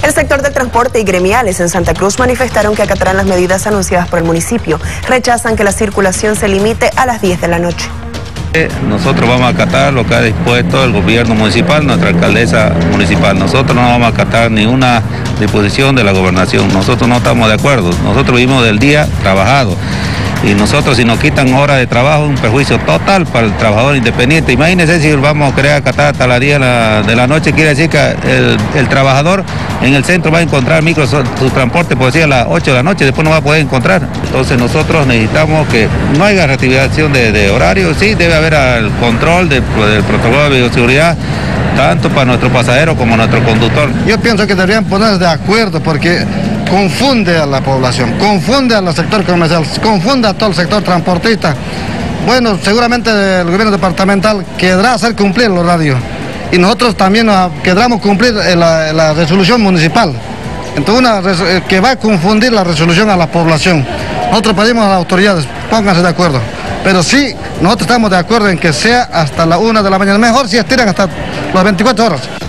El sector del transporte y gremiales en Santa Cruz manifestaron que acatarán las medidas anunciadas por el municipio. Rechazan que la circulación se limite a las 10 de la noche. Nosotros vamos a acatar lo que ha dispuesto el gobierno municipal, nuestra alcaldesa municipal. Nosotros no vamos a acatar ninguna disposición de la gobernación. Nosotros no estamos de acuerdo. Nosotros vivimos del día trabajado. Y nosotros, si nos quitan horas de trabajo, es un perjuicio total para el trabajador independiente. Imagínense si vamos a querer acatar hasta las 10 de la noche, quiere decir que el trabajador en el centro va a encontrar su transporte, por decir, a las 8 de la noche, después no va a poder encontrar. Entonces nosotros necesitamos que no haya reactivación de horario, sí debe haber el control del protocolo de bioseguridad, tanto para nuestro pasajero como nuestro conductor. Yo pienso que deberían ponerse de acuerdo porque confunde a la población, confunde al sector comercial, confunde a todo el sector transportista. Bueno, seguramente el gobierno departamental querrá hacer cumplir el horario y nosotros también querramos cumplir la resolución municipal. Entonces, que va a confundir la resolución a la población. Nosotros pedimos a las autoridades, pónganse de acuerdo. Pero sí, nosotros estamos de acuerdo en que sea hasta la 1 de la mañana. Mejor si estiran hasta las 24 horas.